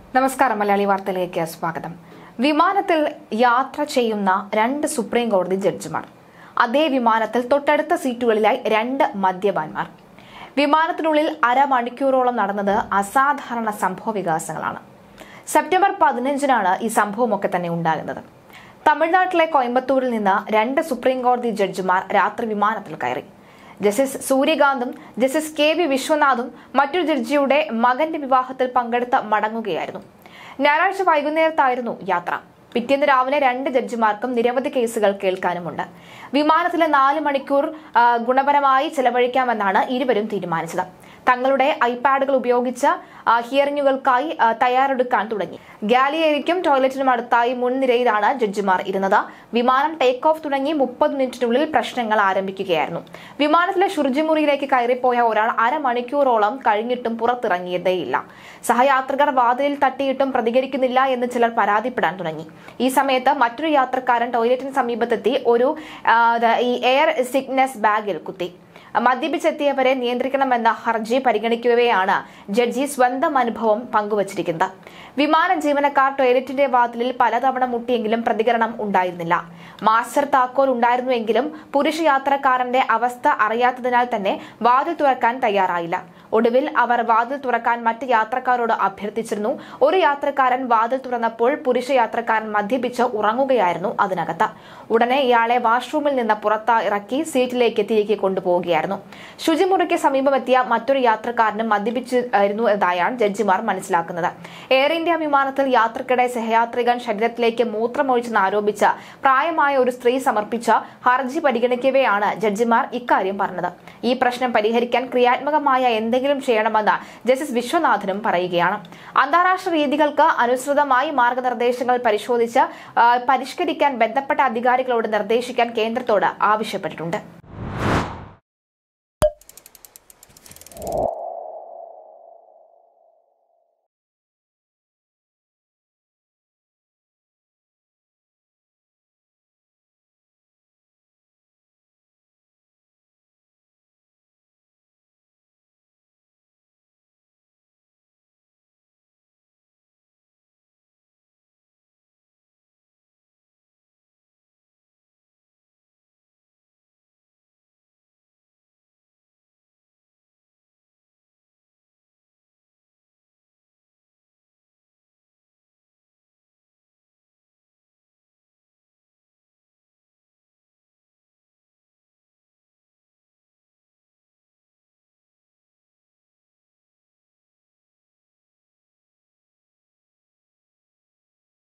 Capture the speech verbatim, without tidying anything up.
നമസ്കാരം. മലയാളി വാർത്തയിലേക്ക് സ്വാഗതം. വിമാനത്തിൽ യാത്ര ചെയ്യുന്ന രണ്ട് സുപ്രീം കോടതി ജഡ്ജിമാർ, അതേ വിമാനത്തിൽ തൊട്ടടുത്ത സീറ്റുകളിലായി രണ്ട് മദ്യപാന്മാർ. വിമാനത്തിനുള്ളിൽ അരമണിക്കൂറോളം നടന്നത് അസാധാരണ സംഭവ വികാസങ്ങളാണ്. സെപ്റ്റംബർ പതിനഞ്ചിനാണ് ഈ സംഭവമൊക്കെ തന്നെ ഉണ്ടാകുന്നത്. തമിഴ്നാട്ടിലെ കോയമ്പത്തൂരിൽ നിന്ന് രണ്ട് സുപ്രീം കോടതി ജഡ്ജിമാർ രാത്രി വിമാനത്തിൽ കയറി. ജസ്റ്റിസ് സൂര്യകാന്തും ജസ്റ്റിസ് കെ വി വിശ്വനാഥും മറ്റൊരു ജഡ്ജിയുടെ മകന്റെ വിവാഹത്തിൽ പങ്കെടുത്ത് മടങ്ങുകയായിരുന്നു. ഞായറാഴ്ച വൈകുന്നേരത്തായിരുന്നു യാത്ര. പിറ്റേന്ന് രാവിലെ രണ്ട് ജഡ്ജിമാർക്കും നിരവധി കേസുകൾ കേൾക്കാനുമുണ്ട്. വിമാനത്തിലെ നാല് മണിക്കൂർ ഗുണപരമായി ചെലവഴിക്കാമെന്നാണ് ഇരുവരും തീരുമാനിച്ചത്. തങ്ങളുടെ ഐപാഡുകൾ ഉപയോഗിച്ച് ഹിയറിംഗുകൾക്കായി തയ്യാറെടുക്കാൻ തുടങ്ങി. ഗാലിയേരിക്കും ടോയ്ലറ്റിനും അടുത്തായി മുൻനിരയിലാണ് ജഡ്ജിമാർ ഇരുന്നത്. വിമാനം ടേക്ക് ഓഫ് തുടങ്ങി മുപ്പത് മിനിറ്റിനുള്ളിൽ പ്രശ്നങ്ങൾ ആരംഭിക്കുകയായിരുന്നു. വിമാനത്തിലെ ശുചിമുറിയിലേക്ക് കയറിപ്പോയ ഒരാൾ അരമണിക്കൂറോളം കഴിഞ്ഞിട്ടും പുറത്തിറങ്ങിയതേയില്ല. സഹയാത്രികർ വാതിലിൽ തട്ടിയിട്ടും പ്രതികരിക്കുന്നില്ല എന്ന് ചിലർ പരാതിപ്പെടാൻ തുടങ്ങി. ഈ സമയത്ത് മറ്റൊരു യാത്രക്കാരൻ ടോയ്ലറ്റിന് സമീപത്തെത്തി ഒരു ഈ എയർ സിക്നസ് ബാഗിൽ കുത്തി. മദ്യപിച്ചെത്തിയവരെ നിയന്ത്രിക്കണമെന്ന ഹർജി പരിഗണിക്കുകയാണ് ജഡ്ജി സ്വന്തം അനുഭവം പങ്കുവച്ചിരിക്കുന്നത്. വിമാന ജീവനക്കാർ ടോയ്ലറ്റിന്റെ വാതിലിൽ പലതവണ മുട്ടിയെങ്കിലും പ്രതികരണം ഉണ്ടായിരുന്നില്ല. മാസ്റ്റർ താക്കോൽ ഉണ്ടായിരുന്നുവെങ്കിലും പുരുഷ യാത്രക്കാരന്റെ അവസ്ഥ അറിയാത്തതിനാൽ തന്നെ വാതിൽ തുറക്കാൻ തയ്യാറായില്ല. ഒടുവിൽ അവർ വാതിൽ തുറക്കാൻ മറ്റ് യാത്രക്കാരോട് അഭ്യർത്ഥിച്ചിരുന്നു. ഒരു യാത്രക്കാരൻ വാതിൽ തുറന്നപ്പോൾ പുരുഷ യാത്രക്കാരൻ മദ്യപിച്ച് ഉറങ്ങുകയായിരുന്നു അതിനകത്ത്. ഉടനെ ഇയാളെ വാഷ്റൂമിൽ നിന്ന് പുറത്ത് ഇറക്കി സീറ്റിലേക്ക് തിരികെ കൊണ്ടുപോവുകയായിരുന്നു. ശുചിമുറിക്ക് സമീപമെത്തിയ മറ്റൊരു യാത്രക്കാരനും മദ്യപിച്ചിരുന്നു എന്നതായാണ് ജഡ്ജിമാർ മനസ്സിലാക്കുന്നത്. എയർ ഇന്ത്യ വിമാനത്തിൽ യാത്രക്കിടെ സഹയാത്രികൻ ശരീരത്തിലേക്ക് മൂത്രമൊഴിച്ചെന്ന് ആരോപിച്ച് പ്രായമായ ഒരു സ്ത്രീ സമർപ്പിച്ച ഹർജി പരിഗണിക്കവെയാണ് ജഡ്ജിമാർ ഇക്കാര്യം പറഞ്ഞത്. ഈ പ്രശ്നം പരിഹരിക്കാൻ ക്രിയാത്മകമായ എന്തെങ്കിലും ചെയ്യണമെന്ന് ജസ്റ്റിസ് വിശ്വനാഥനും പറയുകയാണ്. അന്താരാഷ്ട്ര രീതികൾക്ക് അനുസൃതമായി മാർഗനിർദ്ദേശങ്ങൾ പരിശോധിച്ച് പരിഷ്കരിക്കാൻ ബന്ധപ്പെട്ട അധികാരികളോട് നിർദ്ദേശിക്കാൻ കേന്ദ്രത്തോട് ആവശ്യപ്പെട്ടിട്ടുണ്ട്.